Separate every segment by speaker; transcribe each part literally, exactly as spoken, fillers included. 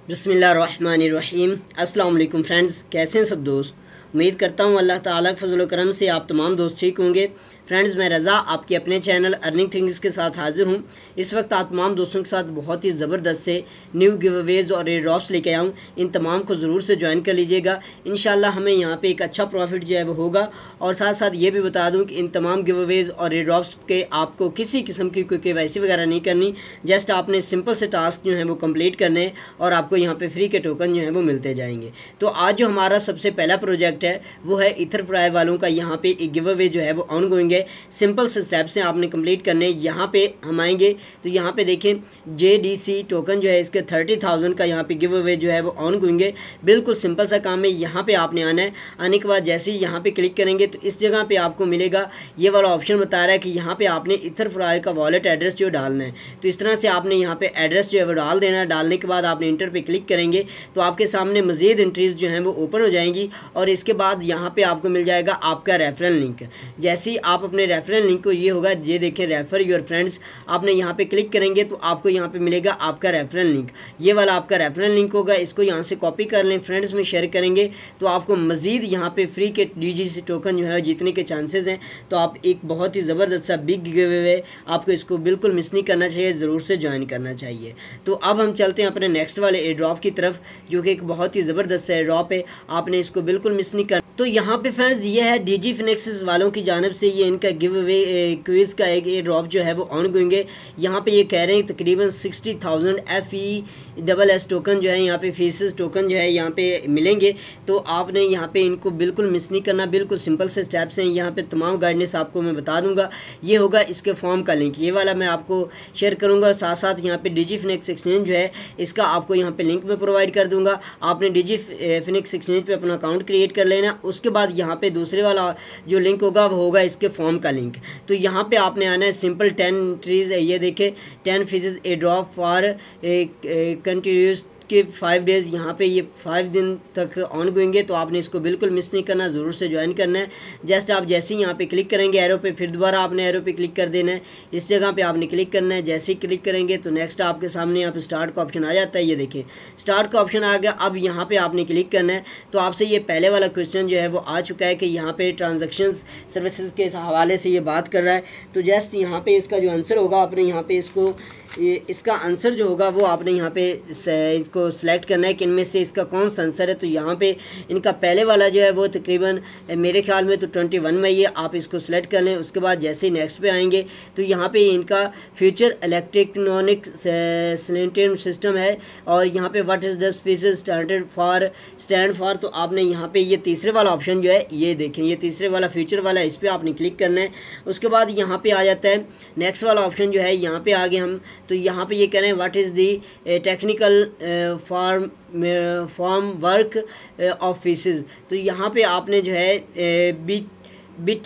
Speaker 1: बिस्मिल्लाहिर्रहमानिर्रहीम। अस्सलाम वालेकुम फ्रेंड्स, कैसे हैं सब दोस्त। उम्मीद करता हूँ अल्लाह ताला के फजल व करम से आप तमाम दोस्त ठीक होंगे। फ्रेंड्स, मैं रज़ा आपके अपने चैनल अर्निंग थिंग्स के साथ हाज़िर हूँ। इस वक्त आप तमाम दोस्तों के साथ बहुत ही ज़बरदस्त से न्यू गिवअवेज़ और एयरड्रॉप्स लेके आया हूँ। इन तमाम को ज़रूर से ज्वाइन कर लीजिएगा। इंशाल्लाह हमें यहाँ पे एक अच्छा प्रॉफिट जो है वो होगा। और साथ साथ ये भी बता दूँ कि इन तमाम गिवअवेज़ और एयरड्रॉप्स के आपको किसी किस्म की कोई केवाईसी वगैरह नहीं करनी। जस्ट आपने सिंपल से टास्क जो है वो कम्प्लीट करने हैं और आपको यहाँ पर फ्री के टोकन जो है वो मिलते जाएंगे। तो आज जो हमारा सबसे पहला प्रोजेक्ट है वो है इथरफ्लाई वालों का। यहाँ पे एक गिव अवे जो है वो ऑन गोइंग है। सिंपल से स्टेप्स हैं, आपने कंप्लीट करने। यहाँ पे हम आएंगे तो यहाँ पे देखें जे डी सी टोकन जो है इसके थर्टी थाउजेंड का यहाँ पे गिव अवे जो है वो ऑन गोइंग है। बिल्कुल सिंपल सा काम है। यहाँ पे आपने आना है। आने के बाद जैसे ही यहाँ पे क्लिक करेंगे तो इस जगह पे आपको मिलेगा ये वाला ऑप्शन बता रहा है कि यहाँ पे आपने इथरफ्लाई का वॉलेट एड्रेस जो डालना है। तो इस तरह से आपने यहाँ पे एड्रेस जो है वो डाल देना है। डालने के बाद आपने इंटर पे क्लिक करेंगे तो आपके सामने मज़ीद एंट्रीज जो हैं वो ओपन हो जाएंगी। और इसके बाद यहाँ पे आपको मिल जाएगा आपका रेफरल लिंक। जैसे ही आप अपने रेफरल लिंक को, ये होगा ये देखें रेफर योर फ्रेंड्स, आपने यहाँ पे क्लिक करेंगे तो आपको यहाँ पे मिलेगा आपका रेफरल लिंक। ये वाला आपका रेफरल लिंक होगा। इसको यहाँ से कॉपी कर लें, फ्रेंड्स में शेयर करेंगे तो आपको मज़ीद यहाँ पे फ्री के डी जी सी टोकन जो है जीतने के चांसेस हैं। तो आप एक बहुत ही ज़बरदस्त सा बिग गिव अवे, आपको इसको बिल्कुल मिस नहीं करना चाहिए, ज़रूर से ज्वाइन करना चाहिए। तो अब हम चलते हैं अपने नेक्स्ट वाले एयर ड्रॉप की तरफ, जो कि एक बहुत ही ज़बरदस्त एयर ड्रॉप है। आपने इसको बिल्कुल मिस नहीं करना। तो यहाँ पे फ्रेंड्स ये है डीजी फिनिक्स वालों की जानिब से ये इनका गिव अवे क्विज़ का एक एयर ड्रॉप जो है वो ऑन गोइंग है। यहाँ पे ये कह रहे हैं तकरीबन sixty thousand F E double S token जो है यहाँ पे फीसेस टोकन जो है यहाँ पे मिलेंगे। तो आपने यहाँ पे इनको बिल्कुल मिस नहीं करना। बिल्कुल सिंपल से स्टेप्स हैं। यहाँ पे तमाम गाइडेंस आपको मैं बता दूंगा। ये होगा इसके फॉर्म का लिंक, ये वाला मैं आपको शेयर करूँगा। साथ साथ यहाँ पे डीजी फिनिक्स एक्सचेंज जो है इसका आपको यहाँ पे लिंक में प्रोवाइड कर दूँगा। आपने डीजी फिनिक्स एक्सचेंज पे अपना अकाउंट क्रिएट कर लेना। उसके बाद यहाँ पे दूसरे वाला जो लिंक होगा वो होगा इसके फॉर्म का लिंक। तो यहाँ पे आपने आना है। सिंपल टेन ट्रीज, ये देखें ten fees a drop for continuous के फाइव डेज़, यहाँ पे ये फाइव दिन तक ऑन गोइंग है। तो आपने इसको बिल्कुल मिस नहीं करना, ज़रूर से ज्वाइन करना है। जस्ट आप जैसे ही यहाँ पे क्लिक करेंगे एरो पे, फिर दोबारा आपने एरो पे क्लिक कर देना है। इस जगह पे आपने क्लिक करना है। जैसे ही क्लिक करेंगे तो नेक्स्ट आपके सामने यहाँ पे स्टार्ट का ऑप्शन आ जाता है। ये देखें स्टार्ट का ऑप्शन आ गया। अब यहाँ पर आपने क्लिक करना है। तो आपसे ये पहले वाला क्वेश्चन जो है वो आ चुका है कि यहाँ पर ट्रांजेक्शन सर्विसेज के हवाले से ये बात कर रहा है। तो जस्ट यहाँ पर इसका जो आंसर होगा आपने यहाँ पर इसको ये इसका आंसर जो होगा वो आपने यहाँ पे इसको सिलेक्ट करना है कि इनमें से इसका कौन सा आंसर है। तो यहाँ पे इनका पहले वाला जो है वो तकरीबन मेरे ख्याल में तो ट्वेंटी वन में ये आप इसको सिलेक्ट कर लें। उसके बाद जैसे ही नेक्स्ट पे आएंगे तो यहाँ पे इनका फ्यूचर इलेक्ट्रॉनिक सिलेंटर सिस्टम है। और यहाँ पे what is the feature standard for stand for. तो आपने यहाँ पे ये तीसरे वाला ऑप्शन जो है ये देखें, ये तीसरे वाला फ्यूचर वाला, इस पर आपने क्लिक करना है। उसके बाद यहाँ पर आ जाता है नेक्स्ट वाला ऑप्शन जो है, यहाँ पर आगे हम तो यहाँ पे ये कह रहे हैं what is the technical form form work of fees. तो यहाँ पे आपने जो है बिट बिट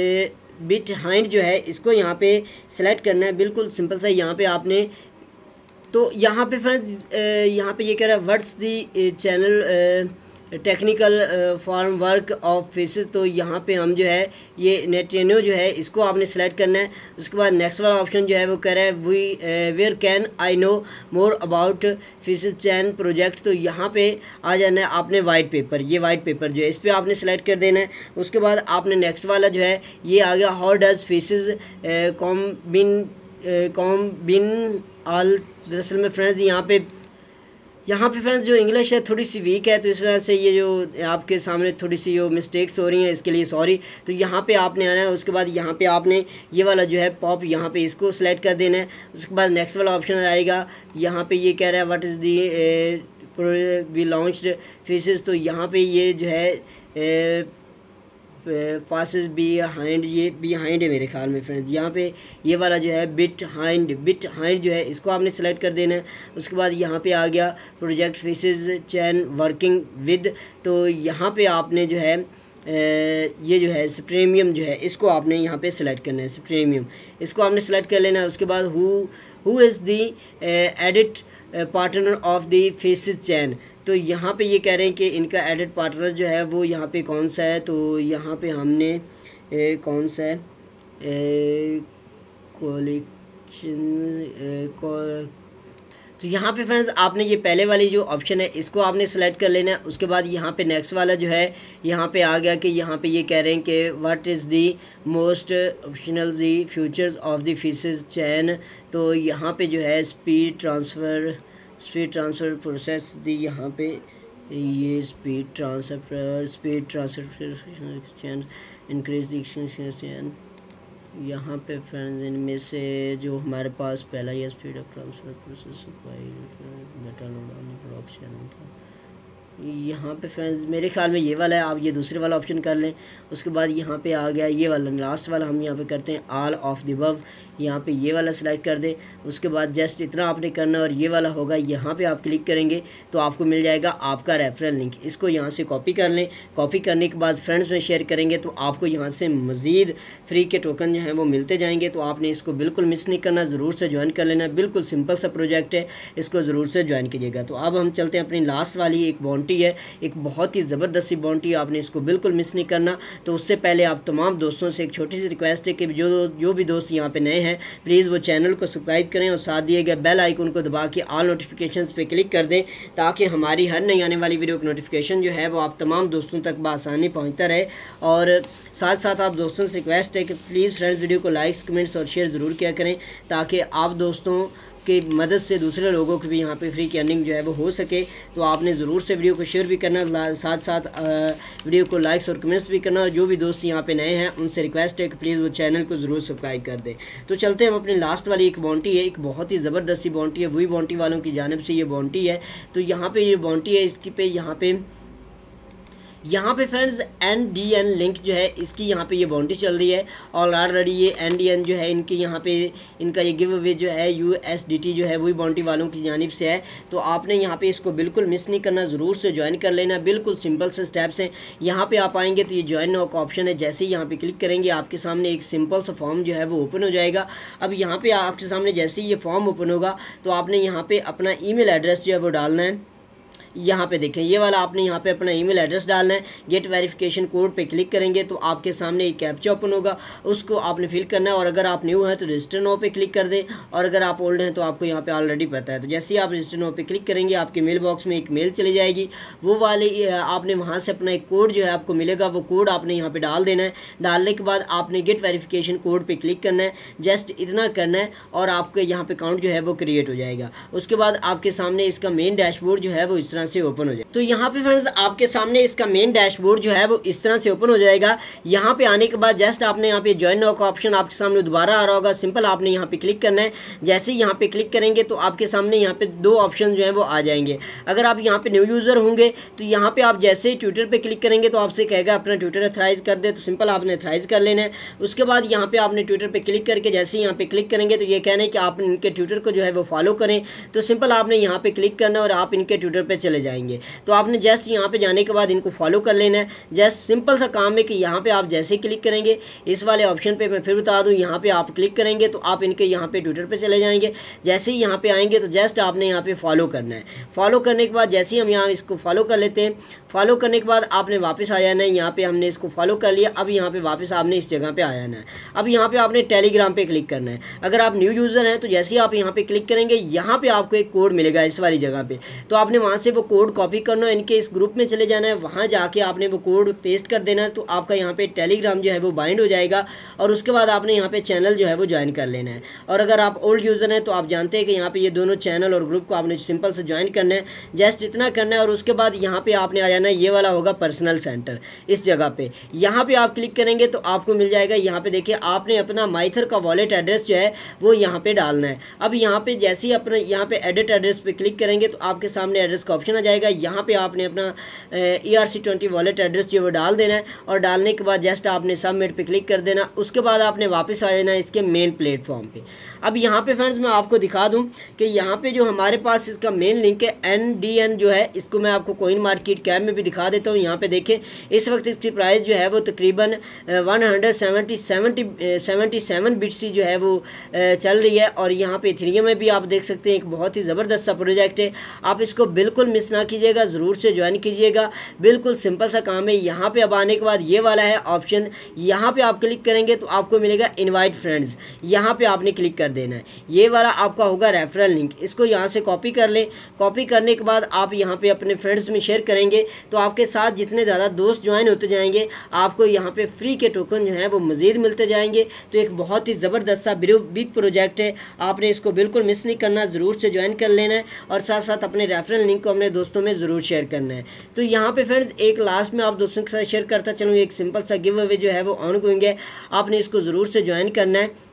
Speaker 1: बिट हाइंड जो है इसको यहाँ पे सेलेक्ट करना है। बिल्कुल सिंपल सा यहाँ पे आपने, तो यहाँ पे फ्रेंड्स यहाँ पे ये कह रहा है what's the channel technical form work of fees. तो यहाँ पे हम जो है ये नेटेनो जो है इसको आपने सेलेक्ट करना है। उसके बाद नेक्स्ट वाला ऑप्शन जो है वो कह रहा है we where can I know more about fees chain project. तो यहाँ पे आ जाना है आपने वाइट पेपर, ये वाइट पेपर जो है इस पर आपने सेलेक्ट कर देना है। उसके बाद आपने नेक्स्ट वाला जो है ये आ गया how does fees combine combine all. दरअसल में फ्रेंड्स यहाँ पे यहाँ पे फ्रेंड्स जो इंग्लिश है थोड़ी सी वीक है, तो इस वजह से ये जो आपके सामने थोड़ी सी जो मिस्टेक्स हो रही हैं इसके लिए सॉरी। तो यहाँ पे आपने आना है। उसके बाद यहाँ पे आपने ये वाला जो है पॉप यहाँ पे इसको सिलेक्ट कर देना है। उसके बाद नेक्स्ट वाला ऑप्शन आएगा। यहाँ पे ये कह रहा है what is the we launched fees. तो यहाँ पे ये जो है पासेस बिहाइंड, ये बिहाइंड है मेरे ख्याल में फ्रेंड्स। यहाँ पे ये वाला जो है बिट हाइंड बिट हाइंड जो है इसको आपने सेलेक्ट कर देना है। उसके बाद यहाँ पे आ गया project fees chain working with. तो यहाँ पे आपने जो है ये जो है प्रीमियम जो है इसको आपने यहाँ पे सेलेक्ट करना है। प्रीमियम इसको आपने सेलेक्ट कर लेना है। उसके बाद who who is the edit partner of the fees chain. तो यहाँ पे ये कह रहे हैं कि इनका एडिट पार्टनर जो है वो यहाँ पे कौन सा है। तो यहाँ पे हमने ए, कौन सा है कॉलेक्शन तो यहाँ पे फ्रेंड्स आपने ये पहले वाली जो ऑप्शन है इसको आपने सेलेक्ट कर लेना है। उसके बाद यहाँ पे नेक्स्ट वाला जो है यहाँ पे आ गया कि यहाँ पे ये कह रहे हैं कि what is the most optional the features of the fees chain. तो यहाँ पे जो है speed transfer speed transfer process the, यहाँ पे ये speed transfer speed transfer chain increase the chain. यहाँ पे फ्रेंड्स इनमें से जो हमारे पास पहला ये speed of transfer process metal option था, यहाँ पे फ्रेंड्स मेरे ख्याल में ये वाला है, आप ये दूसरे वाला ऑप्शन कर लें। उसके बाद यहाँ पे आ गया ये वाला लास्ट वाला, हम यहाँ पे करते हैं ऑल ऑफ द अबव, यहाँ पे ये वाला सेलेक्ट कर दें। उसके बाद जस्ट इतना आपने करना और ये वाला होगा, यहाँ पे आप क्लिक करेंगे तो आपको मिल जाएगा आपका रेफरल लिंक। इसको यहाँ से कॉपी कर लें। कॉपी करने के बाद फ्रेंड्स में शेयर करेंगे तो आपको यहाँ से मज़ीद फ्री के टोकन जो हैं वो मिलते जाएंगे। तो आपने इसको बिल्कुल मिस नहीं करना, ज़रूर से ज्वाइन कर लेना। बिल्कुल सिंपल सा प्रोजेक्ट है, इसको ज़रूर से ज्वाइन कीजिएगा। तो अब हम चलते हैं अपनी लास्ट वाली एक बाउंटी है, एक बहुत ही ज़बरदस्त सी बाउंटी है, आपने इसको बिल्कुल मिस नहीं करना। तो उससे पहले आप तमाम दोस्तों से एक छोटी सी रिक्वेस्ट है कि जो जो भी दोस्त यहाँ पे नए हैं प्लीज़ वो चैनल को सब्सक्राइब करें और साथ दिए गए बेल आइकन को दबा के ऑल नोटिफिकेशंस पे क्लिक कर दें, ताकि हमारी हर नई आने वाली वीडियो की नोटिफिकेशन जो है वो आप तमाम दोस्तों तक बआसानी पहुँचता रहे। और साथ साथ आप दोस्तों से रिक्वेस्ट है कि प्लीज़ फ्रेंड्स वीडियो को लाइक्स कमेंट्स और शेयर ज़रूर किया करें, ताकि आप दोस्तों की मदद से दूसरे लोगों की भी यहाँ पे फ्री की अर्निंग जो है वो हो सके। तो आपने ज़रूर से वीडियो को शेयर भी करना, साथ साथ वीडियो को लाइक्स और कमेंट्स भी करना। और जो भी दोस्त यहाँ पे नए हैं उनसे रिक्वेस्ट है कि प्लीज़ वो चैनल को ज़रूर सब्सक्राइब कर दें। तो चलते हैं हम अपनी लास्ट वाली एक बाउंटी है, एक बहुत ही ज़बरदस्त सी बाउंटी है, वही बाउंटी वालों की जानिब से ये बाउंटी है। तो यहाँ पर ये बाउंटी है, इसकी पे यहाँ पे यहाँ पे friends N D N link जो है इसकी यहाँ पे ये बाउंटी चल रही है। और ऑलरेडी ये एन डी एन जो है इनकी यहाँ पे इनका ये गिव अवे जो है यू एस डी टी जो है वही बाउंटी वालों की जानिब से है। तो आपने यहाँ पे इसको बिल्कुल मिस नहीं करना, ज़रूर से ज्वाइन कर लेना। बिल्कुल सिंपल से स्टेप्स हैं। यहाँ पे आप आएंगे तो ये ज्वाइन नाउ का ऑप्शन है, जैसे ही यहाँ पे क्लिक करेंगे आपके सामने एक सिंपल सा फॉर्म जो है वो ओपन हो जाएगा। अब यहाँ पे आपके सामने जैसे ही ये फॉर्म ओपन होगा तो आपने यहाँ पे अपना ईमेल एड्रेस जो है वो डालना है। यहाँ पे देखें ये वाला आपने यहाँ पे अपना ईमेल एड्रेस डालना है। गेट वेरिफिकेशन कोड पे क्लिक करेंगे तो आपके सामने एक कैप्चा ओपन होगा, उसको आपने फिल करना है। और अगर आप न्यू हैं तो रजिस्टर नाउ पे क्लिक कर दें, और अगर आप ओल्ड हैं तो आपको यहाँ पे ऑलरेडी पता है। तो जैसे ही आप रजिस्टर नाउ पे क्लिक करेंगे आपके मेल बॉक्स में एक मेल चली जाएगी, वो वाले आपने वहाँ से अपना एक कोड जो है आपको मिलेगा, वो कोड आपने यहाँ पर डाल देना है। डालने के बाद आपने गेट वेरिफिकेशन कोड पर क्लिक करना है, जस्ट इतना करना है और आपके यहाँ पे अकाउंट जो है वो क्रिएट हो जाएगा। उसके बाद आपके सामने इसका मेन डैशबोर्ड जो है वो इस तरह से ओपन हो जाए। तो यहाँ पे फ्रेंड्स आपके सामने इसका मेन डैशबोर्ड जो है वो इस तरह से ओपन हो जाएगा। यहाँ पे आने के बाद जस्ट आपने यहाँ पे ज्वाइन नाउ का ऑप्शन आपके सामने दोबारा आ रहा होगा, सिंपल आपने यहाँ पे क्लिक करना है। जैसे ही यहाँ पे क्लिक करेंगे तो आपके सामने यहाँ पे दो ऑप्शन जो है वो आ जाएंगे। अगर आप यहाँ पे न्यू यूज़र होंगे तो यहाँ पे आप जैसे ही ट्विटर पे क्लिक करेंगे तो आपसे कहेगा अपना ट्विटर अथराइज कर दे, तो सिंपल आपने अथराइज कर लेना है। उसके बाद यहाँ पे आपने ट्विटर पे क्लिक करके जैसे ही यहाँ पे क्लिक करेंगे तो ये कहना है कि आप इनके ट्विटर को जो है वो फॉलो करें, तो सिंपल आपने यहाँ पे क्लिक करना और आप इनके ट्विटर पे चले जाएंगे। तो आपने जस्ट यहाँ पे जाने के बाद इनको फॉलो कर लेना है। जस्ट सिंपल सा काम है कि यहाँ पे आप जैसे क्लिक करेंगे इस वाले ऑप्शन पे, मैं फिर बता दूँ, यहाँ पे आप क्लिक करेंगे तो आप इनके यहाँ पे ट्विटर पे चले जाएंगे। जैसे ही यहाँ पे आएंगे तो जस्ट आपने यहाँ पे फॉलो करना है। फॉलो करने के बाद जैसे ही हम यहाँ इसको फॉलो कर लेते हैं, फॉलो करने के बाद आपने वापस आ जाना है। यहाँ पे हमने इसको फॉलो कर लिया, अब यहाँ पे वापस आपने इस जगह पे आ जाना है। अब यहाँ पे आपने टेलीग्राम पे क्लिक करना है। अगर आप न्यू यूज़र हैं तो जैसे ही आप यहाँ पे क्लिक करेंगे यहाँ पे आपको एक कोड मिलेगा इस वाली जगह पे, तो आपने वहाँ से वो कोड कॉपी करना है, इनके इस ग्रुप में चले जाना है, वहाँ जाके आपने वो कोड पेस्ट कर देना है। तो आपका यहाँ पे टेलीग्राम जो है वो बाइंड हो जाएगा और उसके बाद आपने यहाँ पे चैनल जो है वो ज्वाइन कर लेना है। और अगर आप ओल्ड यूज़र हैं तो आप जानते हैं कि यहाँ पे ये दोनों चैनल और ग्रुप को आपने सिंपल से ज्वाइन करना है, जस्ट इतना करना है। और उसके बाद यहाँ पे आपने आ जाना है, ये वाला होगा पर्सनल सेंटर, इस जगह पे यहाँ पे आप क्लिक करेंगे तो आपको मिल जाएगा। यहाँ पे देखिए आपने अपना माइथर का वॉलेट एड्रेस जो है वो यहाँ पे डालना है। अब यहाँ पे जैसे ही अपना यहाँ पे एडिट एड्रेस पे क्लिक करेंगे तो आपके सामने एड्रेस का ऑप्शन आ जाएगा। यहाँ पे आपने अपना E R C twenty wallet address जो वो डाल देना है और डालने के बाद जस्ट आपने सबमिट पे क्लिक कर देना। उसके बाद आपने वापस आ जाना है इसके मेन प्लेटफॉर्म पे। अब यहाँ पे फ्रेंड्स मैं आपको दिखा दूँ कि यहाँ पे जो हमारे पास इसका मेन लिंक है एन डी एन जो है, इसको मैं आपको कोइन मार्केट कैप में भी दिखा देता हूँ। यहाँ पे देखें इस वक्त इसकी प्राइस जो है वो तकरीबन one hundred seventy seventy seventy seven bits जो है वो चल रही है। और यहाँ पे इथेरियम में भी आप देख सकते हैं, एक बहुत ही ज़बरदस्त सा प्रोजेक्ट है। आप इसको बिल्कुल मिस ना कीजिएगा, ज़रूर से ज्वाइन कीजिएगा। बिल्कुल सिंपल सा काम है। यहाँ पे अब आने के बाद ये वाला है ऑप्शन, यहाँ पे आप क्लिक करेंगे तो आपको मिलेगा इनवाइट फ्रेंड्स, यहाँ पे आपने क्लिक करना देना है। ये वाला आपका होगा रेफरल लिंक, इसको यहाँ से कॉपी कर लें। कॉपी करने के बाद आप यहाँ पे अपने फ्रेंड्स में शेयर करेंगे तो आपके साथ जितने ज़्यादा दोस्त ज्वाइन होते जाएंगे आपको यहाँ पे फ्री के टोकन जो हैं वो मज़ीद मिलते जाएंगे। तो एक बहुत ही ज़बरदस्त सा बिग प्रोजेक्ट है, आपने इसको बिल्कुल मिस नहीं करना, ज़रूर से ज्वाइन कर लेना है और साथ साथ अपने रेफरल लिंक को अपने दोस्तों में ज़रूर शेयर करना है। तो यहाँ पे फ्रेंड्स एक लास्ट में आप दोस्तों के साथ शेयर करता चलूँ, एक सिंपल सा गिव अवे जो है वो ऑन गोइंग है, आपने इसको ज़रूर से ज्वाइन करना है।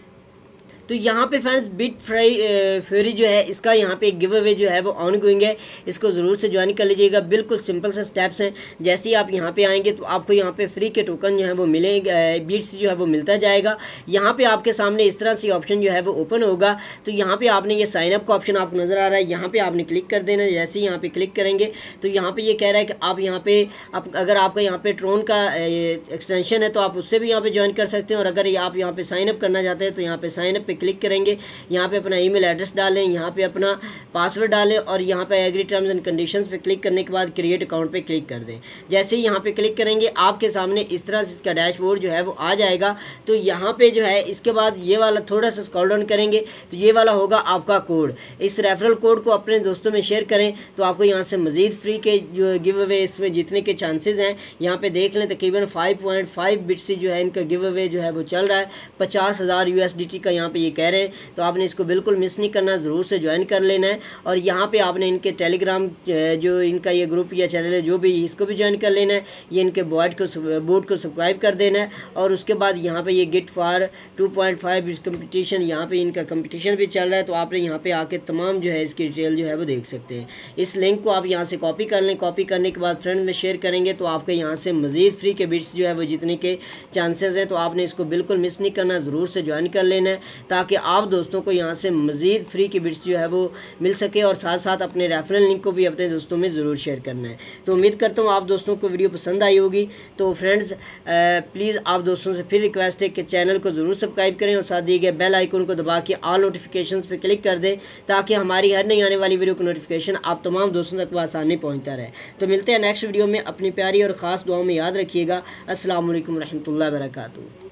Speaker 1: तो यहाँ पे फ्रेंड्स बिट फ्राई फ्यूरी जो है इसका यहाँ पे एक गिव अवे जो है वो ऑन गोइंग है, इसको ज़रूर से ज्वाइन कर लीजिएगा। बिल्कुल सिंपल से स्टेप्स हैं, जैसे ही आप यहाँ पे आएंगे तो आपको यहाँ पे फ्री के टोकन जो है वो मिलेंगे, बीट्स जो है वो मिलता जाएगा। यहाँ पे आपके सामने इस तरह से ऑप्शन जो है वो ओपन होगा। तो यहाँ पे आपने ये साइन अप का ऑप्शन आपको नज़र आ रहा है, यहाँ पे आपने क्लिक कर देना। जैसे ही यहाँ पे क्लिक करेंगे तो यहाँ पे ये कह रहा है कि आप यहाँ पे आप अगर आपका यहाँ पे ट्रोन का एक्सटेंशन है तो आप उससे भी यहाँ पे ज्वाइन कर सकते हैं, और अगर आप यहाँ पे साइन अप करना चाहते हैं तो यहाँ पे साइन अप पे क्लिक करेंगे। यहाँ पे अपना ईमेल एड्रेस डालें, यहाँ पे अपना पासवर्ड डालें और यहाँ पे एग्री टर्म्स एंड कंडीशंस पे क्लिक करने के बाद क्रिएट अकाउंट पे क्लिक कर दें। जैसे ही यहाँ पे क्लिक करेंगे आपके सामने इस तरह से इसका डैशबोर्ड जो है वो आ जाएगा। तो यहाँ पे जो है इसके बाद ये वाला थोड़ा सा स्क्रॉल डाउन करेंगे तो ये वाला होगा आपका कोड। इस रेफरल कोड को अपने दोस्तों में शेयर करें तो आपको यहाँ से मज़ीद फ्री के जो गिव अवे इसमें जीतने के चांसेस हैं। यहाँ पे देख लें तकरीबन फाइव पॉइंट फाइव बिट से जो है इनका गिव अवे जो है वो चल रहा है, पचास हज़ार यू एस डी टी का यहाँ पे ये कह रहे हैं। तो आपने इसको बिल्कुल मिस नहीं करना, ज़रूर से ज्वाइन कर लेना है। और यहाँ पे आपने इनके टेलीग्राम जो इनका ये ग्रुप या चैनल है जो भी, इसको भी ज्वाइन कर लेना है। ये इनके बोर्ड को बोर्ड को सब्सक्राइब कर देना है। और उसके बाद यहाँ पे ये git for two point five competition, यहाँ पे इनका कंपटीशन भी चल रहा है। तो आपने यहाँ पे आके तमाम जो है इसकी डिटेल जो है वो देख सकते हैं। इस लिंक को आप यहाँ से कॉपी कर लें। कॉपी करने के बाद फ्रेंड में शेयर करेंगे तो आपके यहाँ से मज़ीद फ्री के बिट्स जो है वो जीतने के चांसेस हैं। तो आपने इसको बिल्कुल मिस नहीं करना, ज़रूर से ज्वाइन कर लेना है ताकि आप दोस्तों को यहाँ से मज़ीद फ्री की बिट्स जो है वो मिल सके। और साथ साथ अपने रेफरल लिंक को भी अपने दोस्तों में ज़रूर शेयर करना है। तो उम्मीद करता हूँ आप दोस्तों को वीडियो पसंद आई होगी। तो फ्रेंड्स प्लीज़ आप दोस्तों से फिर रिक्वेस्ट है कि चैनल को ज़रूर सब्सक्राइब करें और साथ दिए गए बेल आइकन को दबा के ऑल नोटिफिकेशंस पे क्लिक कर दें ताकि हमारी हर नई आने वाली वीडियो की नोटिफिकेशन आप तमाम दोस्तों तक आसानी पहुँचता रहे। तो मिलते हैं नेक्स्ट वीडियो में, अपनी प्यारी और ख़ास दुआओं में याद रखिएगा। अस्सलाम वालेकुम रहमतुल्लाहि व बरकातुहू।